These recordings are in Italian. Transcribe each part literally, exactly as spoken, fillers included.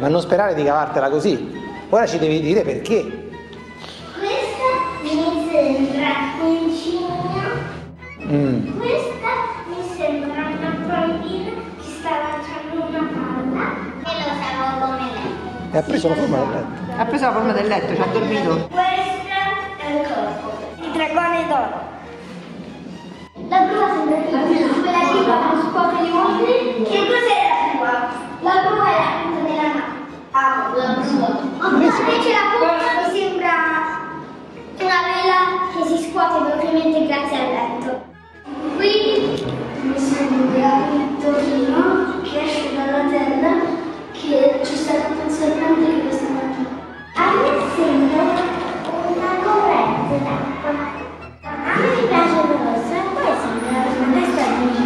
non sperare di cavartela così. Ora ci devi dire perché. Questa mi sembra un cigno. Mm. Questa mi sembra una bambina che sta lanciando una palla. E lo stavo come letto. E ha preso la forma del letto. Ha preso la forma del letto, ci ha dormito. Questa è il corpo. Il dragone d'oro. La prua sembra quella che fa lo scuote di mostri. Che cos'è la prua? La prua è la punta della mano. Ah, la prua. Invece la punta mi sembra una vela che si scuote velocemente grazie al letto. Qui mi sembra il torino che esce dalla terra, che ci sta tutto il serpente che questa mattina. A me sembra una corrente d'acqua. A me mi piace il rosso e poi sembra una testa di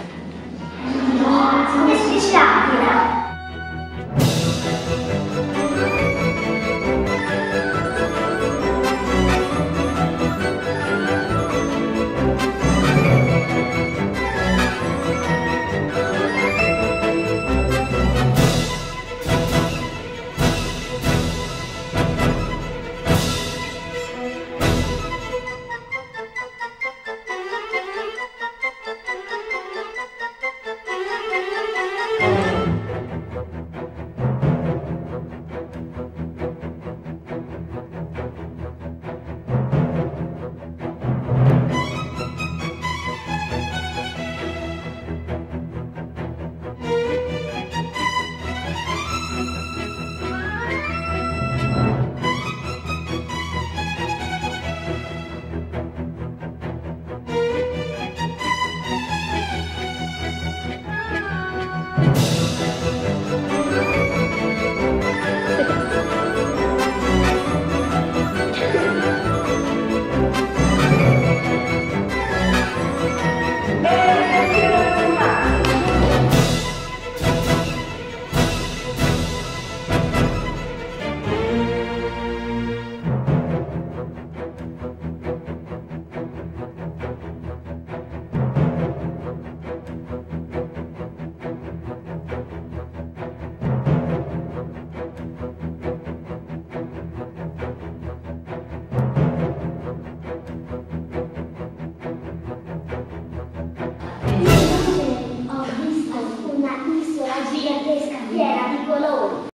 una specie d'aquila. Ho visto una isola gigantesca piena di colori.